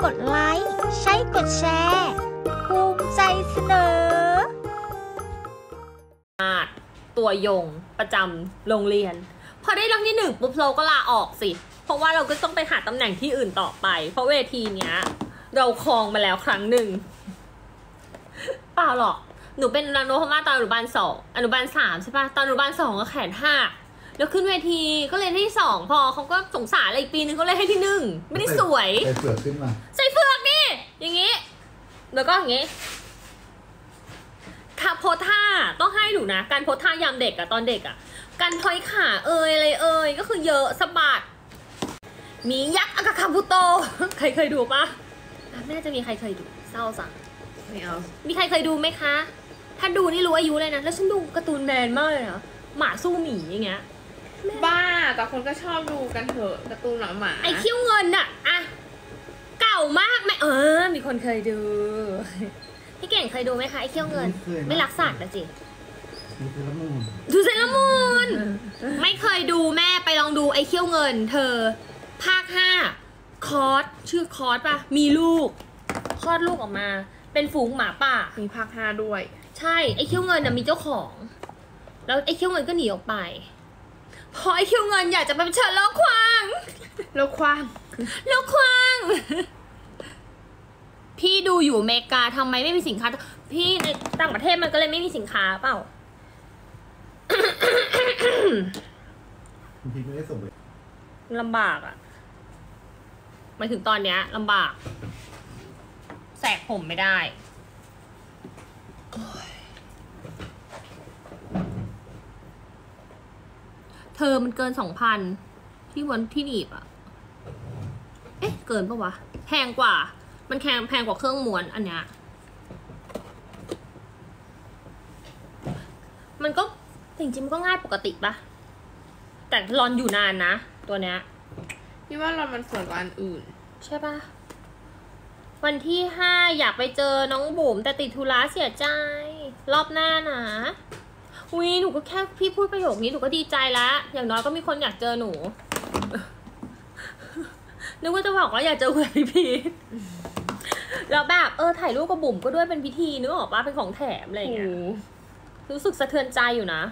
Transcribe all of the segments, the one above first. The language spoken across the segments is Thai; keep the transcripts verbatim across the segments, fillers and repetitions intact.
กดไลค์ใช้กดแชร์ภูมิใจเสนอตัวยงประจำโรงเรียนพอได้รางที่หนึ่งปุ๊บเราก็ลาออกสิเพราะว่าเราก็ต้องไปหาตำแหน่งที่อื่นต่อไปเพราะเวทีเนี้ยเราครองมาแล้วครั้งหนึ่งเปล่าหรอกหนูเป็นนางโนพม่าตอนอนุบาลสองอนุบาลสามใช่ปะตอนอนุบาลสองก็แขนหักแล้วขึ้นเวทีก็เล่นที่สองพอเขาก็สงสารอะไรอีกปีนึงก็เล่นให้ที่หนึ่งไม่ได้สวยใส่เฟือกขึ้นมาใส่เฟือกดิอย่างงี้แล้วก็อย่างงี้ถ้าโพท่าต้องให้หนูนะการโพท่ายามเด็กอะตอนเด็กอะการพอยขาเอ่ยอะไรเอ่ยก็คือเยอะสะบัดมียักษ์อากาคาบุโตใครเคยดูปะแม่จะมีใครเคยดูเศร้าจังไม่เอามีใครเคยดูไหมคะถ้าดูนี่รู้อายุเลยนะแล้วฉันดูการ์ตูนแมนมากเลยนะหมาสู้หมีอย่างเงี้ยบ้าแต่คนก็ชอบดูกันเถอะการ์ตูนหมาหมาไอคิ้วเงินอะอะเก่ามากไหมเออมีคนเคยดูพี่เก่งเคยดูไหมคะไอคิ้วเงินไม่รักสัตว์นะจิดูเซเลมูนไม่เคยดูแม่ไปลองดูไอคิ้วเงินเธอภาคห้าคอสชื่อคอสป่ะมีลูกคลอดลูกออกมาเป็นฝูงหมาป่ามีภาคห้าด้วยใช่ไอคิ้วเงินน่ะมีเจ้าของแล้วไอคิ้วเงินก็หนีออกไปพอไอคิ้วเงินอยากจะไปเผชิญโลกควางโลกควางโลกควางพี่ดูอยู่อเมริกาทำไมไม่มีสินค้าพี่ในต่างประเทศมันก็เลยไม่มีสินค้าเปล่าพี่ไม่ได้ส่งไปลำบากอะมาถึงตอนเนี้ยลำบากแสกผมไม่ได้เธอมันเกินสองพันที่วันที่หนีบอะเอ๊ะเกินปะวะแพงกว่ามันแพงแพงกว่าเครื่องม้วนอันเนี้ยมันก็จริงๆมันก็ง่ายปกติปะแต่รอนอยู่นานนะตัวเนี้ยพี่ว่าเรามันสวยกว่าอันอื่นใช่ปะวันที่ห้าอยากไปเจอน้องบุ๋มแต่ติดธุระเสียใจรอบหน้านะอุ้ยหนูก็แค่พี่พูดประโยคนี้หนูก็ดีใจแล้วอย่างน้อยก็มีคนอยากเจอหนูนึกว่าจะบอกว่าอยากเจอคุณพี่พีแล้วแบบเออถ่ายรูปกับบุ๋มก็ด้วยเป็นพิธีนึกออกปะเป็นของแถมอะไรอย่างเงี้ยรู้สึกสะเทือนใจอยู่นะ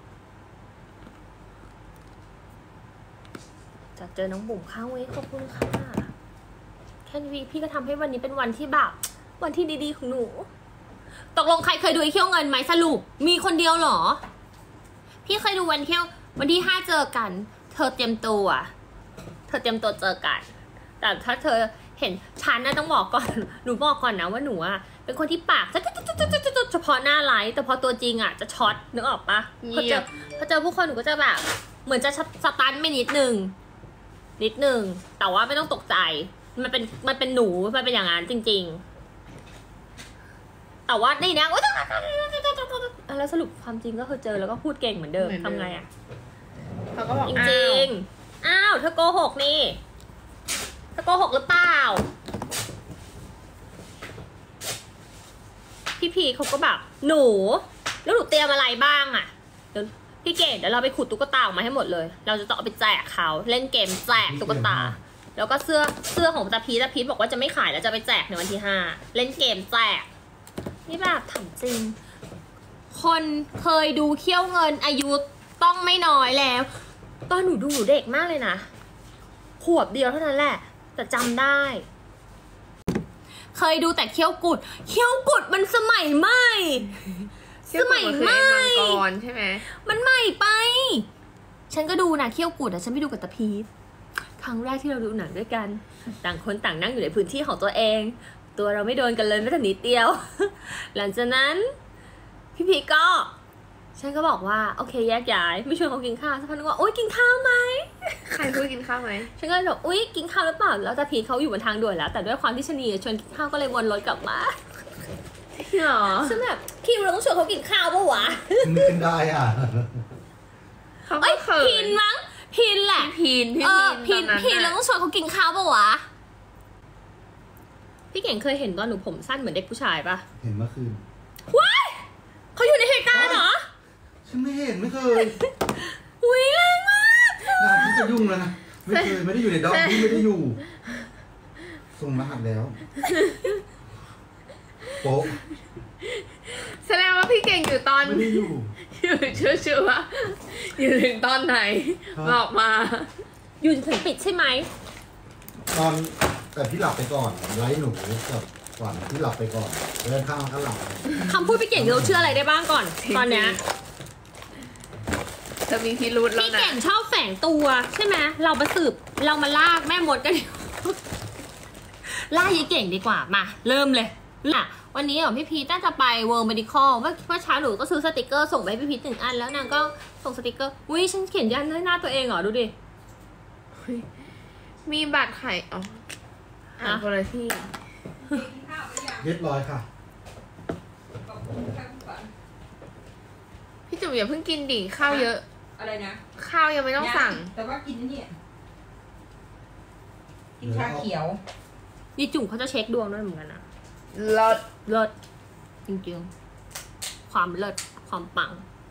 จะเจอน้องบุ๋มข้างเว้ยขอบคุณค่ะแค่นี้พี่ก็ทำให้วันนี้เป็นวันที่แบบวันที่ดีๆของหนูตกลงใครเคยดูไอ้เขี้ยวเงินไหมสรุปมีคนเดียวหรอพี่เคยดูวันเที่ยววันที่ห้าเจอกันเธอเตรียมตัวเธอเตรียมตัวเจอกันแต่ถ้าเธอเห็นฉันน่ะต้องบอกก่อนหนูบอกก่อนนะว่าหนูอ่ะเป็นคนที่ปากเฉพาะหน้าไลฟ์แต่พอตัวจริงอ่ะจะช็อตนึกออกปะพอเจอพอเจอผู้คนหนูก็จะแบบเหมือนจะสตันไม่นิดนึงนิดนึงแต่ว่าไม่ต้องตกใจมันเป็นมันเป็นหนูมันเป็นอย่างนั้นจริงๆแต่ว่านี่นะแล้วสรุปความจริงก็คือเจอแล้วก็พูดเก่งเหมือนเดิมทำไงอ่ะเขาก็บอกจริงๆอ้าวเธอโกหกนี่เธอโกหกหรือเปล่าพี่พีเขาก็แบบหนูแล้วหนูเตรียมอะไรบ้างอ่ะเดี๋ยวพี่เก๋เดี๋ยวเราไปขุดตุ๊กตาออกมาให้หมดเลยเราจะต้องเอาไปแจกเขาเล่นเกมแจกตุ๊กตาแล้วก็เสื้อเสื้อของตาพีตาพีทบอกว่าจะไม่ขายแล้วจะไปแจกในวันที่ห้าเล่นเกมแจกนี่แบบถามจริงคนเคยดูเขี้ยวเงินอายุต้องไม่น้อยแล้วตอนหนูดูหนูเด็กมากเลยนะขวบเดียวเท่านั้นแหละแต่จำได้เคยดูแต่เขี้ยวกุดเขี้ยวกุดมันสมัยใหม่สมัยใหม่ก่อนใช่ไหมมันใหม่ไปฉันก็ดูนะเขี้ยวกุดอะฉันไม่ดูกับตาพีทครั้งแรกที่เราดูหนังด้วยกันต่างคนต่างนั่งอยู่ในพื้นที่ของตัวเองตัวเราไม่โดนกันเลยแม้แต่นิดเดียวหลังจากนั้นพี่พีก็ฉันก็บอกว่าโอเคแยกย้ายไม่ชวนเขากินข้าวสักพักนึงว่าโอ๊ยกินข้าวไหมใครพูดกินข้าวไหมฉันก็บอกอุ๊ยกินข้าวหรือเปล่าแล้วตาพีเขาอยู่บนทางด่วนแล้วแต่ด้วยความที่ชนีชวนกินข้าวก็เลยวนรถกลับมาหรอฉันแบบคิวเราต้องชวนเขากินข้าวปะวะนึกได้อ่ะเขาก็เขินพินมั้งพินแหละพินเออพินพินแล้วต้องชวนเขากินข้าวปะวะพี่เก่งเคยเห็นตอนหนูผมสั้นเหมือนเด็กผู้ชายปะเห็นเมื่อคืนว้ายเขาอยู่ในเหตุการณ์เหรอฉันไม่เห็นไม่เคยอุ้ยแรงมากงานที่จะยุ่งแล้วนะไม่เคยไม่ได้อยู่ในดอกที่ไม่ได้อยู่ส่งรหัสแล้วโป๊ะแสดงว่าพี่เก่งอยู่ตอนไม่ได้อยู่อยู่เชื่อเชื่อว่าอยู่ถึงตอนไหนครับบอกมาอยู่ถึงปิดใช่ไหมตอนแต่พี่หลับไปก่อนไลฟ์หนูกับขวัญพี่หลับไปก่อนเดินข้างก็หลับคำพูดพี่เก่งเราเชื่ออะไรได้บ้างก่อน ตอนเนี้ยจะมีพิรุธแล้วพี่นะเก่งชอบแฝงตัวใช่ไหมเรามาสืบเรามาลากแม่มดกันดีกว่าล่ายายเก่งดีกว่ามาเริ่มเลยน่ะวันนี้อ่ะพี่พีทน่าจะไป World Medical ว่าว่าเช้าหนูก็ซื้อสติกเกอร์ส่งไปให้พี่พีทหนึ่งอันแล้วนางก็ส่งสติกเกอร์อุ้ยฉันเขียนยันด้วยหน้าตัวเองเหรอดูดิมีบัตรไข่อ๋ออ่านคนละที่เรียบร้อยค่ะพี่จุ๋มอย่าเพิ่งกินดิข้าวเยอะอะไรนะข้าวยังไม่ต้องสั่งแต่ว่ากินนี่กินชาเขียวยี่จุ่มเขาจะเช็คดวงด้วยเหมือนกันนะเลิศเลิศจริงๆความเลิศความปัง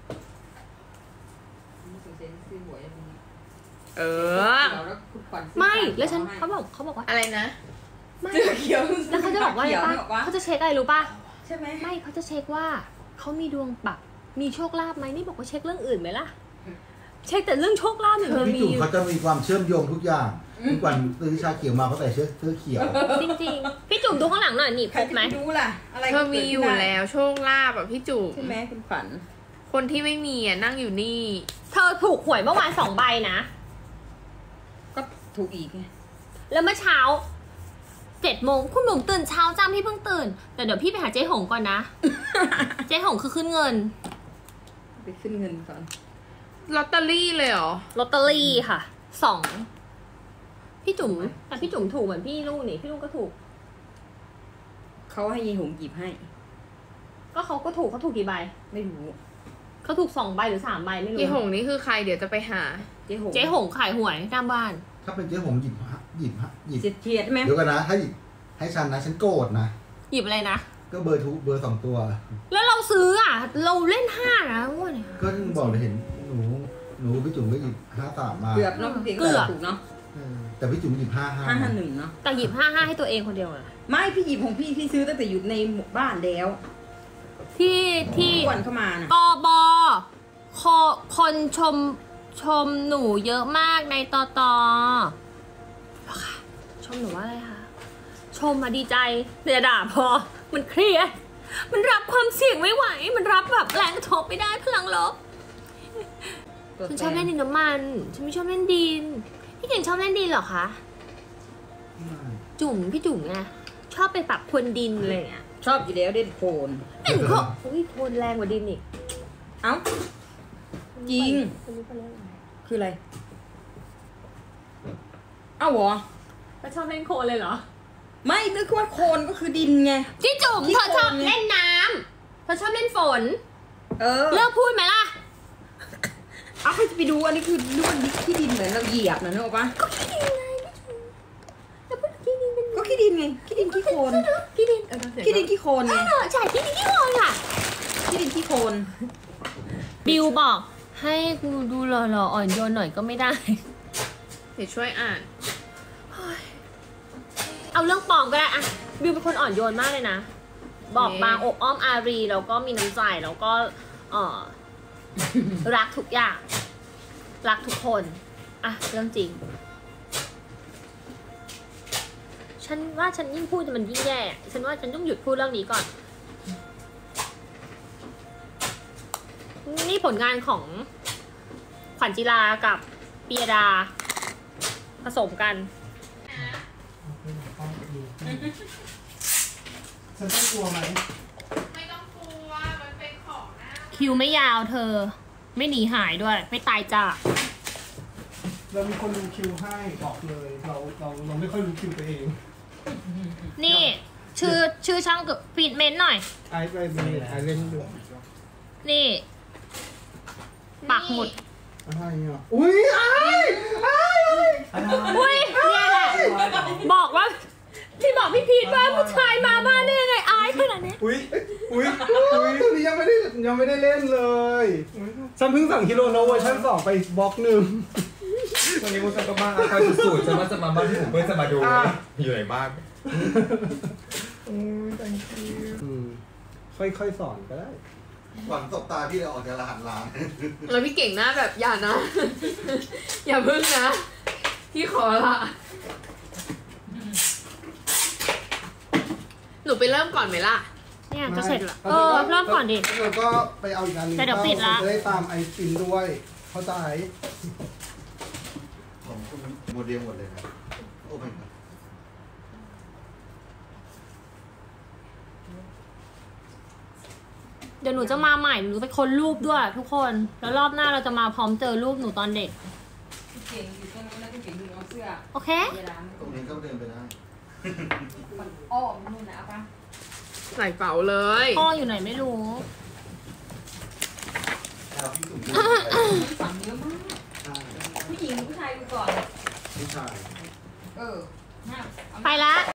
เออไม่แล้วฉันเขาบอกเขาบอกว่าอะไรนะไม่เสื้อเขียวแล้วเขาจะบอกว่าอะไรเขียวป่ะนี่บอกว่าเขาจะเช็คอะไรรู้ป่ะใช่ไหมไม่เขาจะเช็คว่าเขามีดวงแบบมีโชคลาภไหมนี่บอกว่าเช็คเรื่องอื่นไหมล่ะ เช็คแต่เรื่องโชคลาภอย่างเดียวพี่จุ๋มเขาจะมีความเชื่อมโยงทุกอย่างทุกวันซื้อชาเขียวมาเขาใส่เสื้อเสื้อเขียวจริงๆพี่จุ่มดูข้างหลังหน่อยนี่ใครพูดจะไหมไปรู้ล่ะ อะไรเธอมีอยู่แล้วโชคลาภแบบพี่จุ๋มใช่ไหมคุณขวัญคนที่ไม่มีอ่ะนั่งอยู่นี่เธอถูกหวยเมื่อวานสองใบนะก็ถูกอีกไงแล้วเมื่อเช้าเจ็ดโมงคุณหนุ่มตื่นเช้าจังพี่เพิ่งตื่นแต่เดี๋ยวพี่ไปหาเจ๊หงก่อนนะ เจ๊หงคือขึ้นเงินไปขึ้นเงินก่อนลอตเตอรี่เลยเหรอลอตเตอรี่ค่ะสองพี่จุ๋มแต่พี่จุ๋มถูกเหมือนพี่ลูกนี่พี่ลูกก็ถูกเขาให้ยีหงหยิบให้ก็เขาก็ถูกเขาถูกกี่ใบไม่รู้เขาถูกสองใบหรือสามใบไม่รู้ยี่หงนี่คือใครเดี๋ยวจะไปหาเจ๊หงเจ๊หงขายหวยหน้าบ้านถ้าเป็นเจ๊หงหยิบฮะหยิบฮะหยิบเฉียดเฉียดไหมเดี๋ยวกันนะถ้าหยิบให้ฉันนะฉันโกรธนะหยิบอะไรนะก็เบอร์ทุกเบอร์สองตัวแล้วเราซื้ออ่ะ เราเล่นห้านะงวดเนี่ยก็ยังบอกเลยเห็นหนูหนูพี่จุ๋มก็หยิบห้าสามมาเกือบเนาะเพียงเกือบถูกเนาะเออแต่พี่จุ๋มหยิบห้าห้าห้าห้าหนึ่งเนาะแต่หยิบห้าห้าให้ตัวเองคนเดียวอะไม่พี่หยิบของพี่พี่ซื้อตั้งแต่อยู่ในหมู่บ้านแล้วที่ที่ทุกวันเข้ามาน่ะกบคอคนชมชมหนูเยอะมากในตอตอเหรอคะชมหนูว่าอะไรคะชมมาดีใจเดี๋ยวด่าพอมันเครียดมันรับความเสี่ยงไม่ไหว มันรับแบบแรงกระทบไม่ได้พลังลบ ฉันชอบเล่นดินน้ำมัน ฉันไม่ชอบเล่นดิน พี่เก่งชอบเล่นดินเหรอคะ จุ๋มพี่จุ๋มไงชอบไปปรับพรวนดินอะไรอย่างเงี้ยชอบอยู่แล้วเด่นโคนเห็นเขาอุ้ยพรวนแรงกว่าดินอีกเอ้า จริงคนนี้เขาเล่นอะไรคืออะไร เอ้าเหรอเขาชอบเล่นโคลนเลยเหรอไม่นึกว่าโคนก็คือดินไงพี่จุ๋มขี้เธอชอบโคลนไงเล่นน้ำเธอชอบเล่นฝนเออเลิกพูดไหมล่ะเอาใครจะไปดูอันนี้คือนึกว่าที่ดินเหมือนเราเหยียบนะนึกออกปะก็ขี้ดินไงพี่จุ๋มแล้วพูดขี้ดินเป็นก็ขี้ดินไงขี้ดินขี้โคลนขี้ดินเออขี้ดินขี้โคลนไงเออใช่ขี้ดินขี้โคลนค่ะขี้ดินขี้โคลนบิวบอกให้กูดูหล่อๆอ่อนโยนหน่อยก็ไม่ได้เดี๋ยวช่วยอ่านเอาเรื่องปลอมก็ได้อะบิวเป็นคนอ่อนโยนมากเลยนะ บอกบางอบอ้อมอารีแล้วก็มีน้ำใจแล้วก็เออ รักทุกอย่าง รักทุกคนอะเรื่องจริง ฉันว่าฉันยิ่งพูดมันยิ่งแย่ฉันว่าฉันต้องหยุดพูดเรื่องนี้ก่อน นี่ผลงานของขวัญจิรากับปียดา ผสมกันฉันต้องกลัวไหมไม่ต้องกลัวมันเป็นของนะคิวไม่ยาวเธอ ไม่หนีหายด้วย ไม่ตายจากเรามีคนดูคิวให้บอกเลย เราเราเราไม่ค่อยรู้คิวตัวเองนี่ ชื่อชื่อช่างกับฟีดเมนต์หน่อยไอ้ไปเป็นไอ้เล่นดูนี่ปักหมุดอะไรอ่ะอุ้ยไอ้ไอ้อุ้ยเนี่ยแหละ บอกว่า ที่บอกพี่พีทว่าผู้ชายมาบ้านได้ยังไงอายขนาดนี้อุ้ยอุ้ยอุ้ยตัวนี้ยังไม่ได้ยังไม่ได้เล่นเลยฉันเพิ่งสั่งฮิโรโนเวอร์ชันสองไปบล็อกหนึ่งวันนี้มุสันก็บ้าคอยสูตรฉันว่าจะมาบ้านที่ผมเพื่อจะมาดูอยู่ไหนบ้านโอ้ย thank you อืมค่อยๆสอนก็ได้หวังตบตาพี่เลยออกจากรหัสร้านแล้วพี่เก่งหน้าแบบอย่านะ อย่าพึ่งนะ พี่ขอละหนูไปเริ่มก่อนไหมล่ะเนี่ยจะเสร็จละเออเริ่มก่อนดิแล้วก็ไปเอาอีกอันหนึงแต่เดี๋ยวปิดละจะได้ตามไอฟินด้วย เข้าใจของคุณโมเดลหมดเลยนะโอ้ไม่ครับเดี๋ยวหนูจะมาใหม่หนูไปค้นรูปด้วยทุกคน แล้วรอบหน้าเราจะมาพร้อมเจอรูปหนูตอนเด็กพี่เก่งอยู่ตรงนั้นแล้วพี่เก่งดึงเอาเสื้อโอเคเวลาตรงนี้ก็เดินไปได้มันอ้อมนู่นนะเอาปะใส่เป๋าเลยพ่ออยู่ไหนไม่รู้แล้วพี่สุ่มสั่งเยอะมากผู้หญิงหรือผู้ชายดูก่อนผู้ชายเออห้ามเอาไปละ